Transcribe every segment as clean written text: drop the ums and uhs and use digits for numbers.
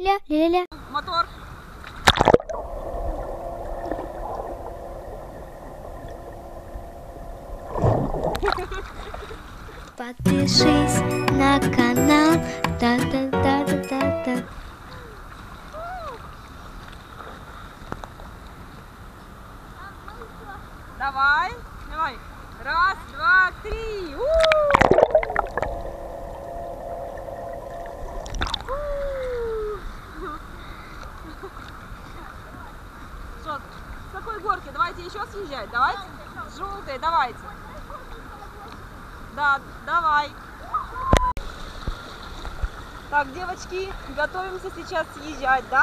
ля-ля-ля, ля-ля-ля. Мотор. Подпишись на канал. Та-та-та-та-та-та. Давай, давай. Раз, два, три. Что, с какой горки? Давайте еще съезжать. Давайте. С желтой, давайте. Да, давай. Так, девочки, готовимся сейчас съезжать, да?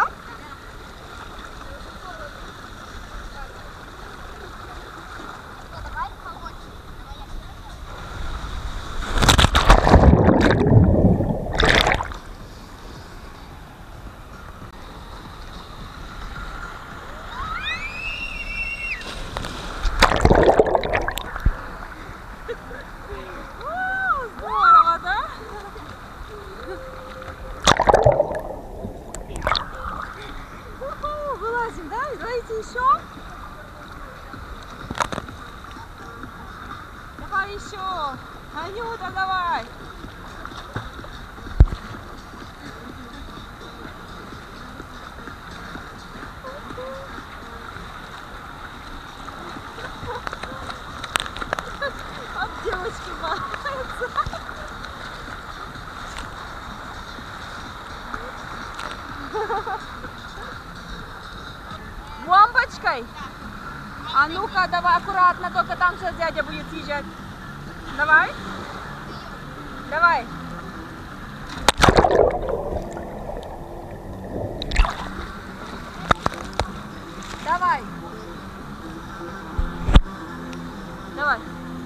Здорово, да? Вылазим, да? Давайте еще. Давай еще. Анюта, давай. От девочки балуется. Бомбочкой? А ну-ка, давай аккуратно, только там сейчас дядя будет съезжать. Давай. Давай. Давай. Давай.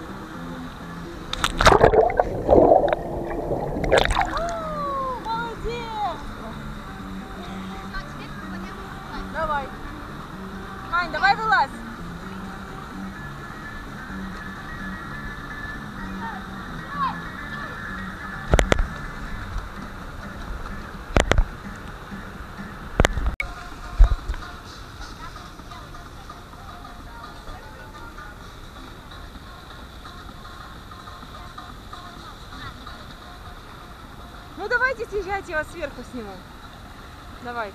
Молодец. Давай. Ань, давай вылазь. Ну давайте съезжайте, я вас сверху сниму. Давайте.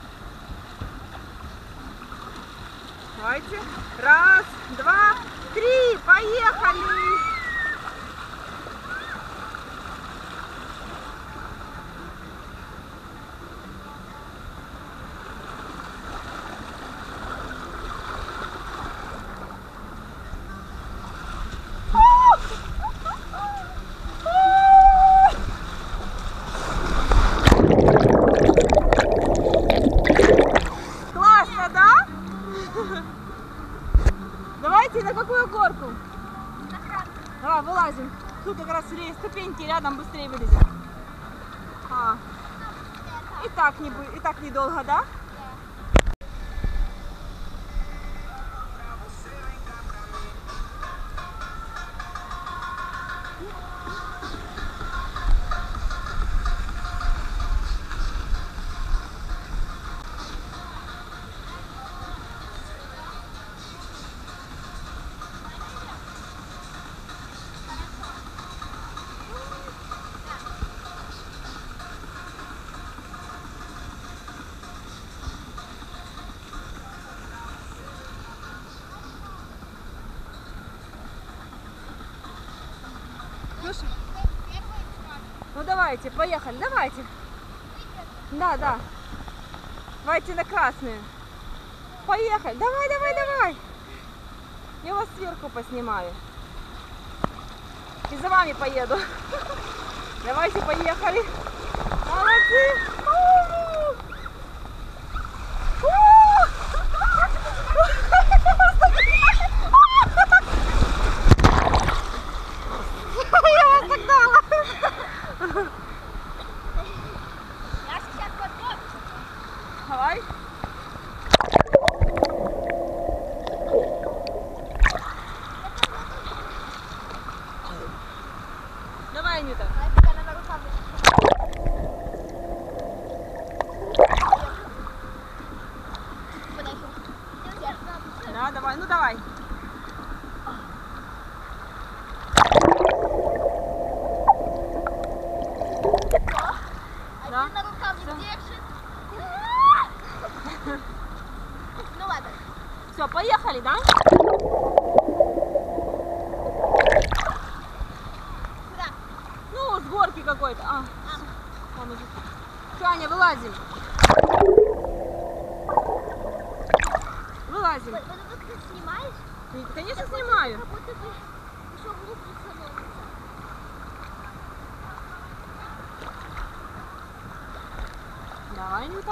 Давайте. Раз, два, три. Поехали! Классно, да? Давайте на какую горку? Давай, вылазим. Тут как раз ступеньки рядом, быстрее вылезем. И так недолго, да? Слушай. Ну давайте, поехали, давайте. Да, да. Давайте на красную. Поехали. Давай, давай, давай. Я вас сверху поснимаю. И за вами поеду. Давайте, поехали. Молодцы. Давай. Давай, Анюта. да? Куда? Ну, с горки какой-то. Вон уже. Все, Аня, вылазим. Вылазим. Вот тут ты снимаешь? Конечно, снимаю. Как будто бы еще глубже становится. Давай, Анюта.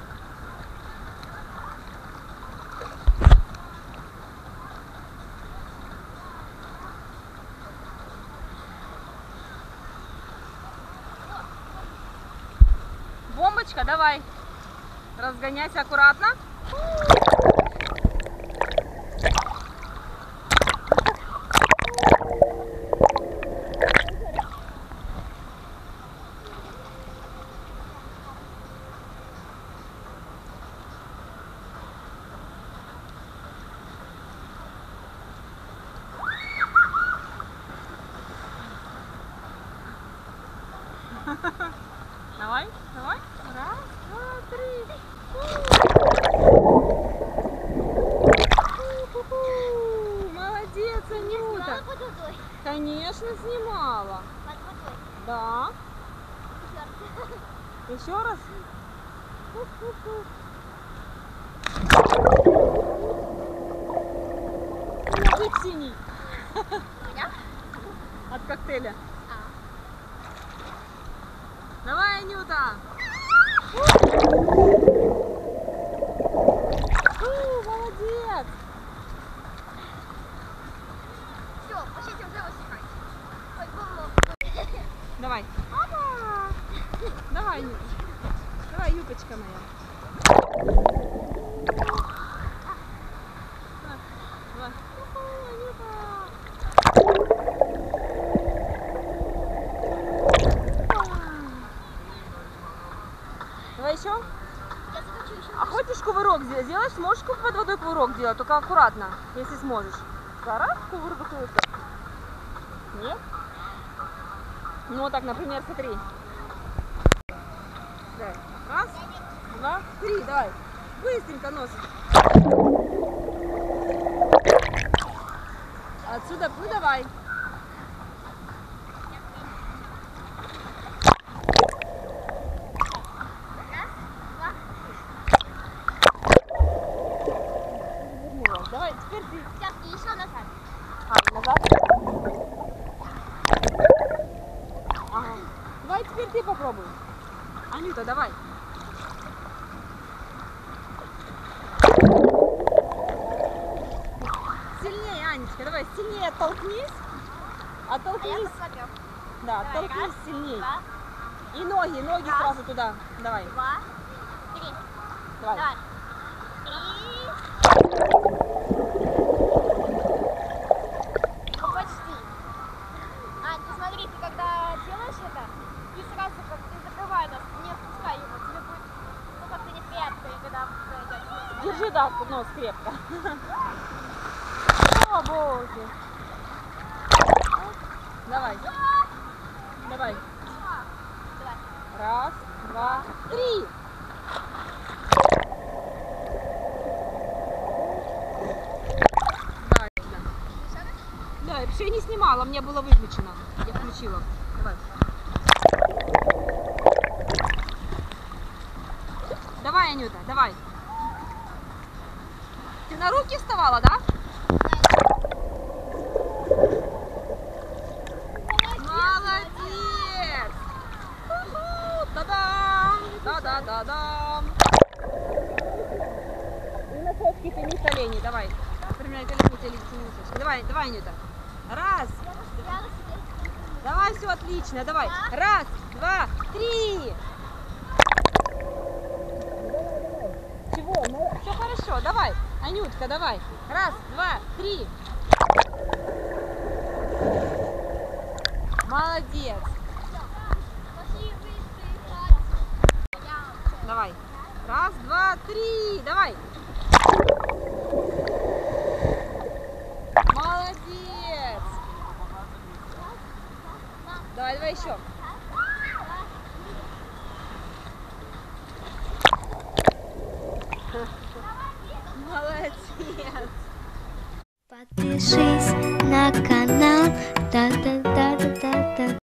Бомбочка, давай. Разгоняйся аккуратно. Давай, давай. Раз, два, три. Молодец, Анюта. Снимала под водой? Конечно, снимала. Под водой. Да. Черт. Еще раз. Язык синий У меня? от коктейля. А. Давай, Анюта. Молодец. Все, пошлите уже высыхать. Ой, бомбу. Давай. Опа. Давай, Анюта. Давай, юбочка моя. Давай. Анюта. Давай еще. Я захочу еще. А хочешь кувырок сделать? Сможешь под водой кувырок делать? Только аккуратно, если сможешь. Раз, кувырок. Нет? Ну вот так, например, смотри. Давай. Раз, два, три, давай. Быстренько нос. Отсюда давай. Давай, теперь ты. Сейчас, и еще назад. Назад. Ага. Давай теперь ты попробуй. Анюта, давай. Сильнее, Анечка, давай, сильнее оттолкнись. А я Оттолкнись. посмотрю. Да, Давай, оттолкнись раз, сильнее. два, И ноги Раз. сразу туда. Давай, два, три. давай. Давай. Ну, почти. Ань, ты смотри, ты когда делаешь это, ты сразу как ты закрывай нас, не отпускай его, тебе будет, ну, как-то неприятно, когда пройдет. Держи, да, нос крепко. О, боже. Давай. Давай. Давай. Раз, два, три. Давай. Да, я все не снимала, мне было выключено. Я включила. Давай. Давай, Анюта, давай. Ты на руки вставала, да? Молодец! Уху! Та-дам! Да-да-да-дам! И носочки тяни колени, давай. Например, колени тяни носочки. Давай, давай, Анюта. Раз. Давай, все отлично, давай. Раз, два, три. Чего? Ну, все хорошо, давай. Анютка, давай. Раз, два, три. Молодец. Давай. Раз, два, три. Давай. Молодец. Давай, давай еще. Молодец. Подпишись на канал. Та-та-та-та-та-та.